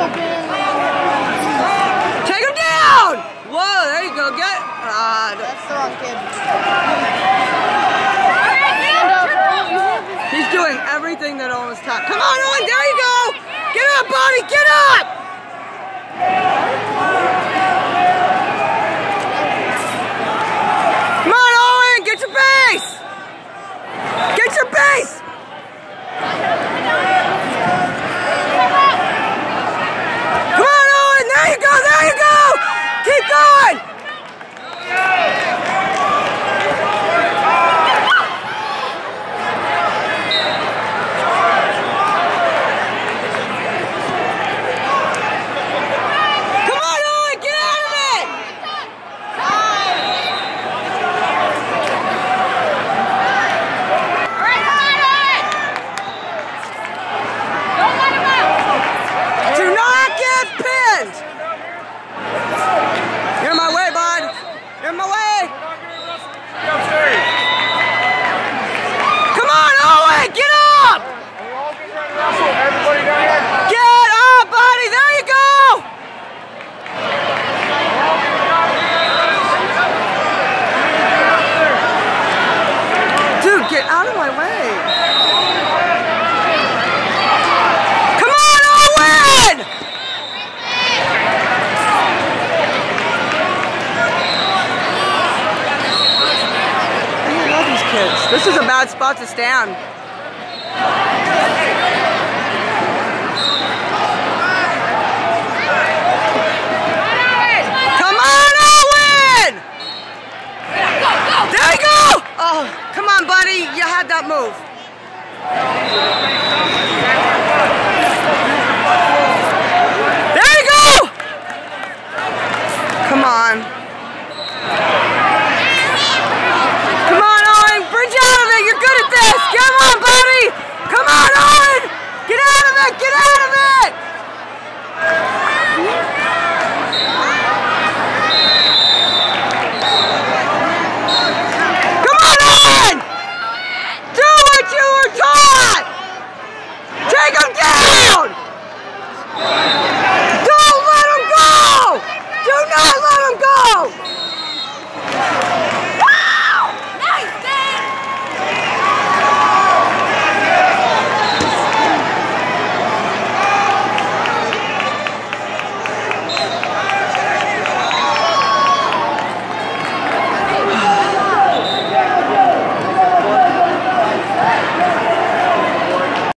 Take him down! Whoa, there you go. Get. That's the wrong kid. He's doing everything that Owen's taught. Come on, Owen, there you go! Get up, buddy, get up! Come on, Owen, get your base! Get your base! Come on, Owen, there you go, there you go! Keep going! You're in my way, bud. You're in my way. Come on, Owen, get up. Get up, buddy. There you go. Dude, get out of my way. Come on, Owen. This is a bad spot to stand. Come on, Owen! There you go! Oh, come on, buddy. You had that move.